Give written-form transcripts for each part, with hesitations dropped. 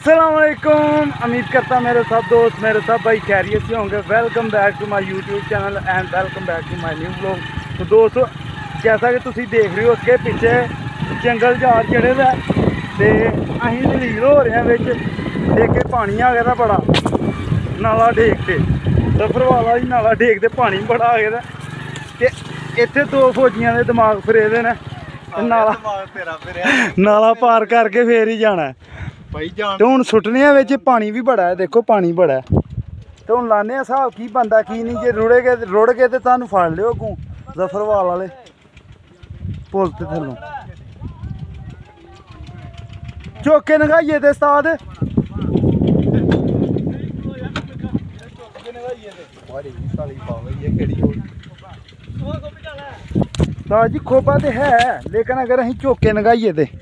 अस्सलामुअलैकुम। उम्मीद करता मेरे सब दोस्त मेरे सब भाई खैरियत से होंगे। Welcome back to my YouTube channel and welcome back to my new vlog. तो दोस्तों जैसा कि तुम देख रहे हो उसके पीछे जंगल जार चढ़े हुए तो अं दलील हो रहे हैं देख के पानी आ गया बड़ा नाला डेकते सफर वाला ही नाला डेकते पानी बड़ा आ गया इतने दो फौजियों के दिमाग फिरे दे ने नाला पार करके फिर ही जाना है तो हूँ सुट्टने पानी भी बड़ा है। देखो पानी बड़ा है तो हूँ लाने हिसाब की बनता की नहीं जे रुड़ गए तो तुम फड़ लियो अगों जफरवाल वाले पुल ते थल्लों चौके नगाइए ते उस्ताद जी खोबा तो है लेकिन अगर अं चौके नगाइए तो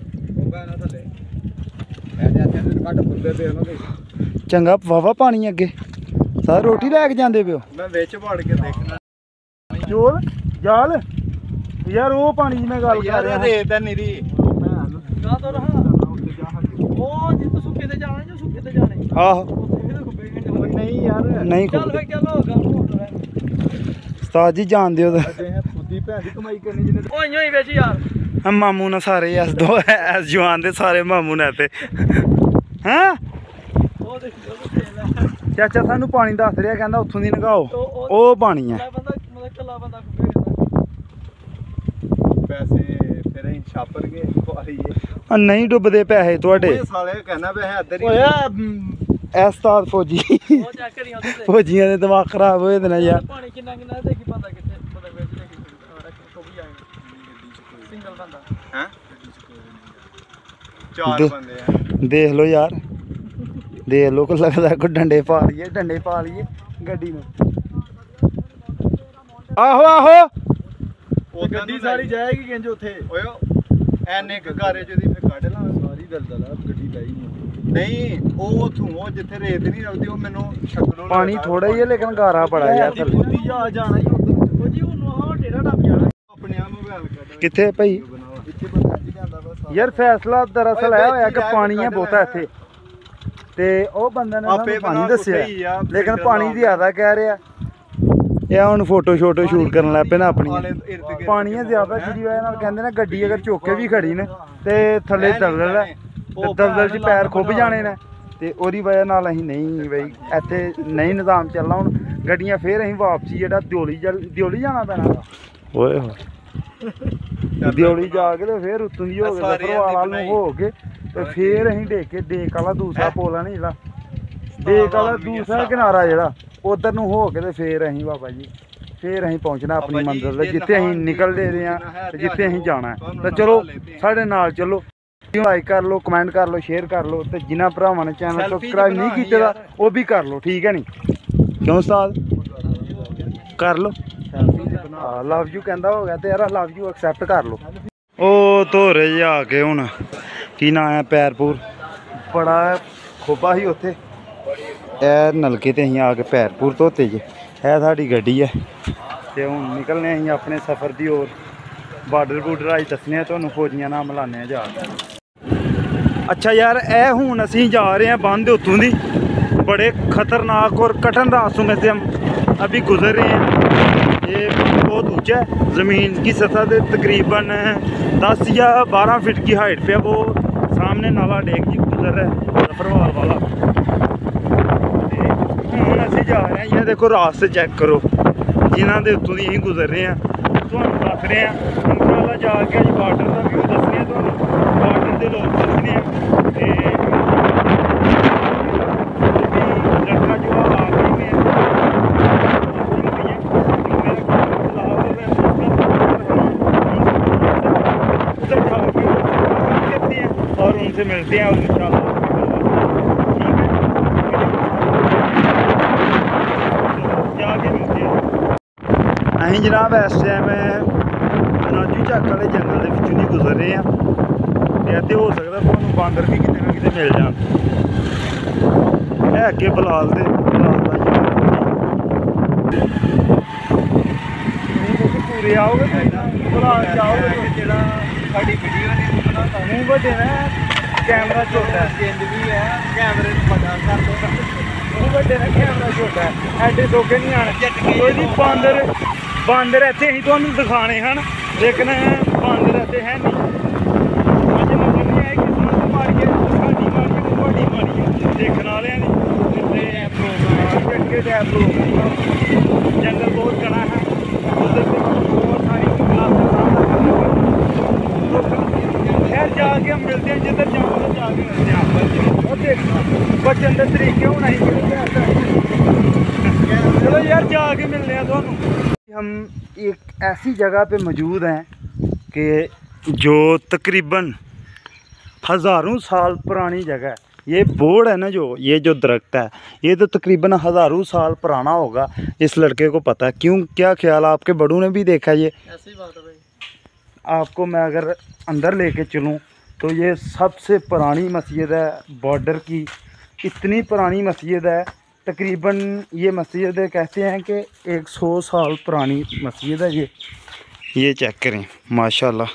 चंगा वावा पानी अगे सारा रोटी लैके जाते पे चोल जाल यार वो पानी में गल कर रहा नहीं उस्ताद जी जान दो मामू ने सारे ऐस दो ऐस जवान दे सारे मामू ने हैं चाचा सानू पानी दस रहा कहता उतों दी नगाओ वो पानी है नहीं डुबदे पैसे थोड़े उस्ताद फौजी फौजियां दे दिमाग खराब होए दे ने यार देख लो यार देख लो लगता को डंडे पा लिए गड्डी में आहो आहो गड्डी सारी जाएगी किंज उथे एने घारे च फिर कढ ला सारी दलदल गड्डी लाई नहीं ओ उथों जिथे रेत नहीं रखदी ओ मेनू शक्लों पानी थोड़ा ही है लेकिन गारा बड़ा है यार खुदी जा जाना ही उधर जी ओनु हां टेढ़ा टप जाना अपने आप मोबाइल कढ किथे भाई यार फैसला दरअसल है होया कि पानी है बहुता इत्थे ते ओ बंदे ने पानी दस्सिया लेकिन पानी ज्यादा कह रहा यह हुण फोटो शोटो शूट करन लग पे ना अपनी पानी है ज्यादा जिहदी वजह नाल कहंदे ने गड्डी अगर चौके भी खड़ी ने ते थल्ले दलदल है दलदल च पैर खुब जाने ने ते ओहदी वजह नाल असीं नहीं बई इत्थे नहीं निजाम चलना हुण गड्डियां फिर असीं वापसी जेह्ड़ा दियोली जाना पैना ओए होए दियोली जाके तो फिर उत्तों दी हो गए जफरवाल वाल नूं हो के तो फिर असीं डेक वाला दूसरा पुल है ना जेह्ड़ा डेक वाला दूसरा किनारा जेह्ड़ा उधर नूं हो के तो फिर असीं बाबा जी फिर असीं पहुंचना अपनी मंजिल ते जित्थे असीं निकलदे रहे हैं जित्थे असीं जाना है तो चलो साढ़े नाल चलो लाइक कर लो कमेंट कर लो शेयर कर लो तो जिन्हां भरावां ने चैनल सबसक्राइब नहीं कीते दा वो भी कर लो ठीक है नी क्यों उस्ताद कर लो लव यू कहता हो गया तो यार लव यू एक्सैप्ट कर लो ओ धोरे जे आके हुण की ना है पैरपूर बड़ा खोबा ही उत्थे ए नलके ते असीं आके पैरपूर धोते जे है साडी गड्डी है ते हुण निकलने असीं अपने सफर दी होर बार्डर बूडर अज दस्सने तुहानूं फौजियां नाल मिलाने जा अच्छा यार ए हुण असीं जा रहे हैं बंद उत्तों दी बड़े खतरनाक और कठिन रास्तों में से हम अभी गुजर रहे हैं। ये बहुत ऊंचा है ज़मीन की सतह से तकरीबन 10 या 12 फीट की हाइट पे वो सामने नाला डेक जी गुजर रहा है जफरवाल वाला हूँ असी जा रहे हैं। ये देखो रास्ते चेक करो जिन्हों के उत्तों दी असीं गुजर रहे हैं तुहानूं दस रहे हैं इंशाअल्लाह जाके अज बार्डर का व्यू दसने तुहानूं बार्डर के लोग दसने लड़का जो आ गई में और उनसे मिलते हैं और इंशाअल्लाह जाके मिलते हैं। असीं जनाब इस टाइम नाजू झक्क वाले जंगल के विचों दी गुजर रहे हैं ते हो सकता तुहानूं बांदर भी किते ना किते मिल जाण है अगे बलाल दे पूरे आओगे बलाल जाओगे साड़ी वीडियो नहीं बनाता हूँ बड़े ना कैमरा छोटा चेंज भी है कैमरे बड़ा कर दो ਵੱਡੇ ਦਾ ਕੈਮਰਾ ਛੋਟਾ ਐਡੇ ਸੌਖੇ ਨਹੀਂ ਆਣ ਕੋਈ ਜੀ ਬਾਂਦਰ ਇੱਥੇ ਅਸੀਂ ਤੁਹਾਨੂੰ ਦਿਖਾਣੇ ਹਨ ਲੇਕਿਨ ਬਾਂਦਰ ਇੱਥੇ ਹੈ ਨਹੀਂ ਅੱਜ ਮਤਲਬ ਇਹ ਹੈ ਕਿ ਸਾਨੂੰ ਮਾਰੀਏ ਸਾਡੀ ਮਾਰੀਏ ਦੇਖਣ ਵਾਲਿਆਂ ਨੇ ਤੇ ਪ੍ਰੋਗਰਾਮ ਜੰਗਲ ਬਹੁਤ ਘਣਾ ਹੈ ਉਧਰ ਬਹੁਤ ਸਾਰੀ खैर जाके हम मिलते हैं जिधर जाऊँगा जाके मिलते हैं आप और देखना बचन के तरीके होना चलो यार जाके मिलते हैं दोनों। हम एक ऐसी जगह पे मौजूद हैं कि जो तकरीबन हज़ारों साल पुरानी जगह है। ये बोर्ड है ना जो ये जो दरख्त है ये तो तकरीबन हज़ारों साल पुराना होगा। इस लड़के को पता है क्यों क्या ख्याल आपके बड़ों ने भी देखा ये ऐसी बात है भाई। आपको मैं अगर अंदर लेके चलूँ तो ये सबसे पुरानी मस्जिद है बॉर्डर की। इतनी पुरानी मस्जिद है तकरीबन ये मस्जिद कहते हैं कि 100 साल पुरानी मस्जिद है ये चेक करें माशाल्लाह।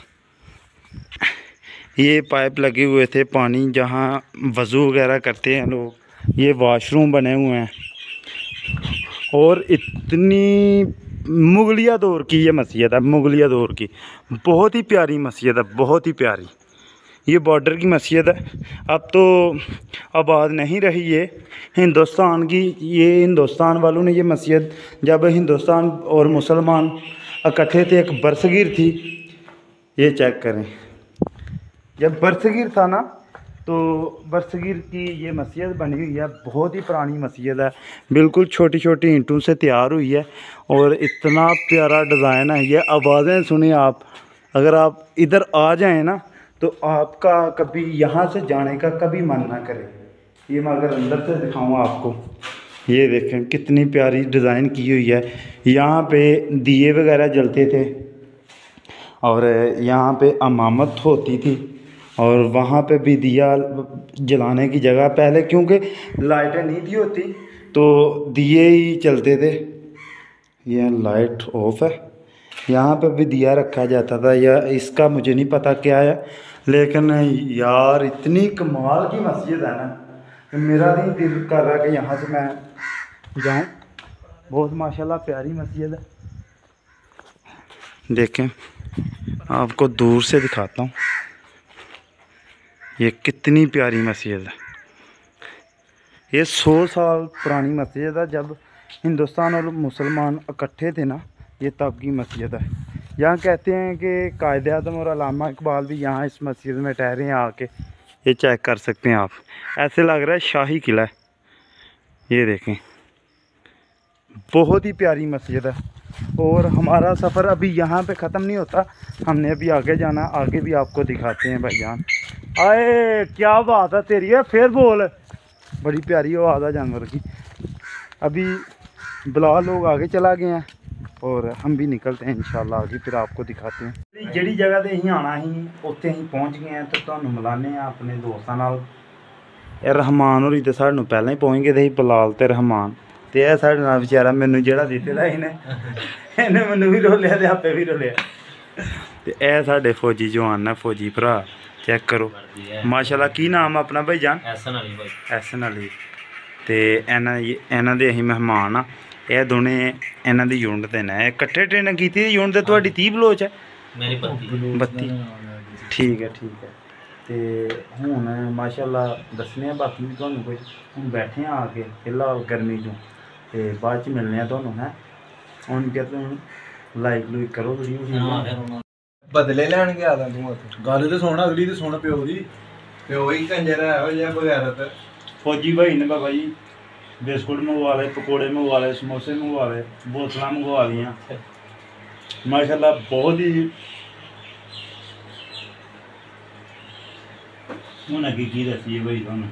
ये पाइप लगे हुए थे पानी जहाँ वज़ू वगैरह करते हैं लोग। ये वॉशरूम बने हुए हैं और इतनी मुगलिया दौर की ये मस्जिद है मुगलिया दौर की। बहुत ही प्यारी मस्जिद है बहुत ही प्यारी। ये बॉर्डर की मस्जिद है अब तो आबाद नहीं रही ये हिंदुस्तान की। ये हिंदुस्तान वालों ने ये मस्जिद जब हिंदुस्तान और मुसलमान इकट्ठे थे एक बरसगीर थी। ये चेक करें जब बरसगीर था ना तो बरसगीर की ये मस्जिद बनी हुई है। बहुत ही पुरानी मस्जिद है बिल्कुल छोटी छोटी ईंटों से तैयार हुई है और इतना प्यारा डिज़ाइन है। ये आवाज़ें सुने आप अगर आप इधर आ जाएं ना तो आपका कभी यहाँ से जाने का कभी मन ना करे। ये मैं अगर अंदर से दिखाऊँ आपको ये देखें कितनी प्यारी डिज़ाइन की हुई है। यहाँ पे दिए वगैरह जलते थे और यहाँ पे इमामत होती थी और वहाँ पे भी दिया जलाने की जगह पहले क्योंकि लाइटें नहीं थी होती तो दिए ही चलते थे। ये लाइट ऑफ है यहाँ पे भी दिया रखा जाता था या इसका मुझे नहीं पता क्या है लेकिन यार इतनी कमाल की मस्जिद है ना मेरा नहीं दिल कर रहा कि यहाँ से मैं जाऊँ। बहुत माशाल्लाह प्यारी मस्जिद है। देखें आपको दूर से दिखाता हूँ ये कितनी प्यारी मस्जिद है। ये 100 साल पुरानी मस्जिद है। जब हिंदुस्तान और मुसलमान इकट्ठे थे ना ये तब की मस्जिद है। यहाँ कहते हैं कि कायदे आज़म और अल्लामा इकबाल भी यहाँ इस मस्जिद में ठहरे हैं आके। ये चेक कर सकते हैं आप ऐसे लग रहा है शाही किला है। ये देखें बहुत ही प्यारी मस्जिद है और हमारा सफ़र अभी यहाँ पे ख़त्म नहीं होता। हमने अभी आगे जाना आगे भी आपको दिखाते हैं भाईजान। आए क्या बात है तेरी है फिर बोल बड़ी प्यारी आवाज़ है जानवर की। अभी बिलाल लोग आगे चला गए हैं और हम भी निकलते हैं इंशाल्लाह आगे फिर आपको दिखाते हैं। जिहड़ी जगह ते असीं आना ही उत्थे असीं पहुँच गए हैं तो तुहानूं मिलाने हैं अपने दोस्तां नाल। रहमान होरी ते सानूं पहलां ही पहुँच गए थे बिलाल ते रहमान ते यह साढ़े नाल बेचारा मैनूं जिहड़ा दित्ते दा इन्हें मैनूं भी रोलिया ते आपे भी रोलिया। ते यह साढ़े फौजी जवान ने फौजी भरा चेक करो माशाल्लाह। की नाम अपना भाईजान? एहसन अली। ते इन्हां दे असीं मेहमान आ। यह दोने इन्हां दी यूनिट दे ने इकट्ठे ट्रेनिंग कीती यूनिट ते तुहाडी 30 बलोच है मेरी 32 ठीक है ते हुण माशाल्लाह दसने बाकी भी तुहानूं कुछ हुण बैठे हैं आके फिलहाल गर्मी चों ते बाद च मिलने आ तुहानूं है हुण क्या तुम लाइक लूइक करो वीडियो बदले लैन गया था तू गल तो सुन अगली तो सुन प्यो दी प्यो ही कंजर है हो या बगैरत। फौजी भाई ने बाबा जी बिस्कुट मंगवा ले पकौड़े मंगवा ले समोसे मंगवा ले बोतलां मंगवा लियां माशाल्लाह। बहुत ही हूँ अगे की दसीए भाई तुहानूं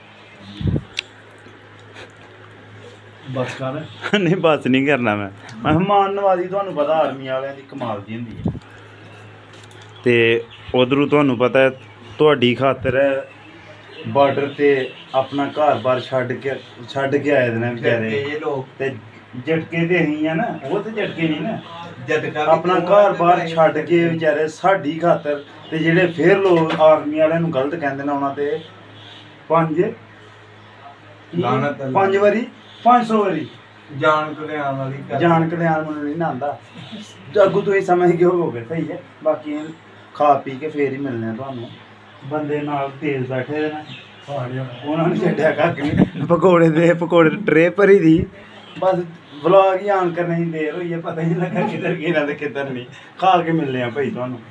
बस कर नहीं बस नहीं करना मैं मेहमान नवाजी तुहानूं पता आर्मी वालियां दी कमाल दी हुंदी है। ते उधरों तुहानूं पता है तुहाडी खातर बार्डर ते अपना घर बार छड्ड के आए दे बेचारे ते झटके ते असीं आ ना वो तो झटके नहीं ना अपना घर बार छड्ड के बेचारे साडी खातर ते जेह्ड़े फिर लोग आर्मी वालियां नूं गलत कहंदे ने उन्हां ते 5 5 ਵਾਰੀ 500 ਵਾਰੀ ਜਾਣ ਕਲਿਆਣ ਵਾਲੀ ਜਾਣ ਕਲਿਆਣ ਮੈਨੂੰ ਨਹੀਂ ਆਉਂਦਾ ਅੱਗੂ ਤੁਸੀਂ ਸਮਝ ਗਏ ਹੋਵੋਗੇ ਸਹੀ ਹੈ ਬਾਕੀ ਖਾ ਪੀ ਕੇ ਫੇਰ ਹੀ ਮਿਲਣੇ ਆ ਤੁਹਾਨੂੰ ਬੰਦੇ ਨਾਲ ਤੇਜ਼ ਬੈਠੇ ਦੇ ਨੇ ਉਹਨਾਂ ਨੂੰ ਛੱਡਿਆ ਕੱਖ ਨਹੀਂ ਪਕੌੜੇ ਟਰੇ ਭਰੀ ਦੀ ਬਸ ਵਲੌਗ ਹੀ ਆਨ ਕਰਨੇ ਦੀ ਦੇਰ ਹੋਈ ਹੈ ਪਤਾ ਹੀ ਨਹੀਂ ਲੱਗਾ ਕਿੱਧਰ ਗਿਆ ਤੇ ਕਿੱਧਰ ਨਹੀਂ ਖਾ ਕੇ ਮਿਲਨੇ ਆ ਭਾਈ ਤੁਹਾਨੂੰ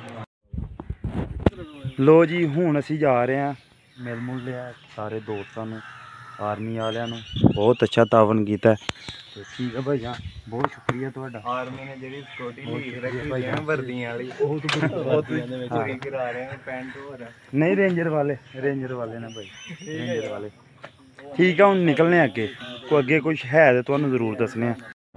ਲੋ ਜੀ ਹੁਣ ਅਸੀਂ ਜਾ ਰਹੇ ਹਾਂ ਮਿਲ ਮੁਲ ਲਿਆ ਸਾਰੇ ਦੋਸਤਾਂ ਨੂੰ ਆਰਮੀ ਵਾਲਿਆਂ ਨੂੰ ਬਹੁਤ ਅੱਛਾ ਤਾਵਨ ਕੀਤਾ ਤੇ ਠੀਕ ਹੈ ਭਾਈ ਬਹੁਤ ਸ਼ੁਕਰੀਆ ਤੁਹਾਡਾ ਆਰਮੀ ਨੇ ਜਿਹੜੀ ਸਿਕਿਉਰਿਟੀ ਲੀਕ ਰੱਖੀ ਹੋਈ ਹੈ ਵਰਦੀਆਂ ਵਾਲੀ ਉਹ ਚੋਰੀ ਕਰਾ ਰਹੇ ਨੇ ਪੈਂਟ ਹੋਰ ਨਹੀਂ ਰੇਂਜਰ ਵਾਲੇ ਨੇ ਭਾਈ ਰੇਂਜਰ ਵਾਲੇ ਠੀਕ ਆ ਹੁਣ ਨਿਕਲਨੇ ਅੱਗੇ ਕੋਈ ਅੱਗੇ ਕੁਝ ਹੈ ਤੇ ਤੁਹਾਨੂੰ ਜ਼ਰੂਰ ਦੱਸਣੇ ਆ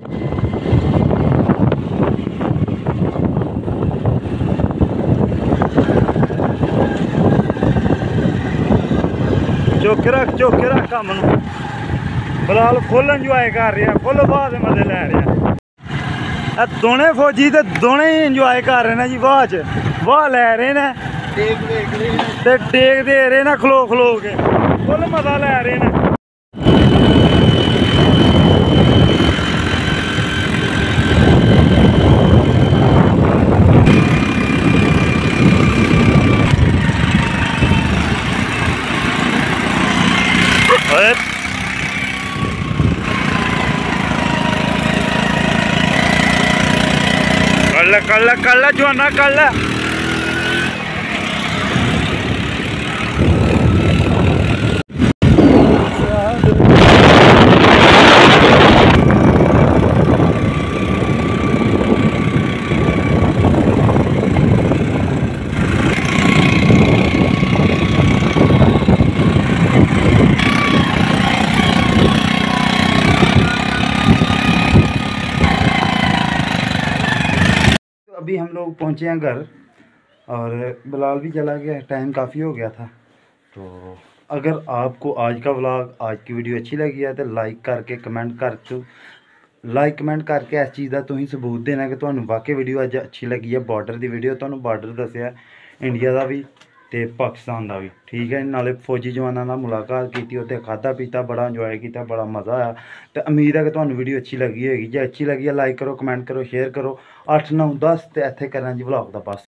ਚੁੱਕ ਰੱਖ ਕੰਮ ਨੂੰ ਫਿਲਹਾਲ ਫੁੱਲ ਇੰਜੋਏ ਕਰ ਰਿਹਾ ਫੁੱਲ ਬਾਹ ਦੇ ਮਜ਼ੇ ਲੈ ਰਿਹਾ ਇਹ ਦੋਨੇ ਫੌਜੀ ਤੇ ਦੋਨੇ ਹੀ ਇੰਜੋਏ ਕਰ ਰਹੇ ਨੇ ਜੀ ਵਾਹ ਚ ਵਾਹ ਲੈ ਰਹੇ ਨੇ ਤੇ ਟੇਕ ਦੇ ਰਹੇ ਨੇ ਖਲੋ ਕੇ ਫੁੱਲ ਮਜ਼ਾ ਲੈ ਰਹੇ ਨੇ कर ला जवाना कर ला अभी हम लोग पहुँचे हैं घर और बिलाल भी चला गया टाइम काफ़ी हो गया था तो अगर आपको आज का व्लॉग आज की वीडियो अच्छी लगी है तो लाइक करके कमेंट करके इस चीज़ का तुम सबूत देना कि तुम्हें वाकई वीडियो अज अच्छी लगी है बॉर्डर की वीडियो तुम्हें बॉर्डर दसिया इंडिया का भी तो पाकिस्तान का भी ठीक है नाले फौजी जवानों नाल मुलाकात की उत्थे खादा पीता बड़ा इंजॉय किया बड़ा मज़ा आया तो उम्मीद है कि तुम्हें वीडियो अच्छी लगी होगी जो अच्छी लगी है लाइक करो कमेंट करो शेयर करो 8 9 10 तो इत्थे करना जी व्लॉग का बस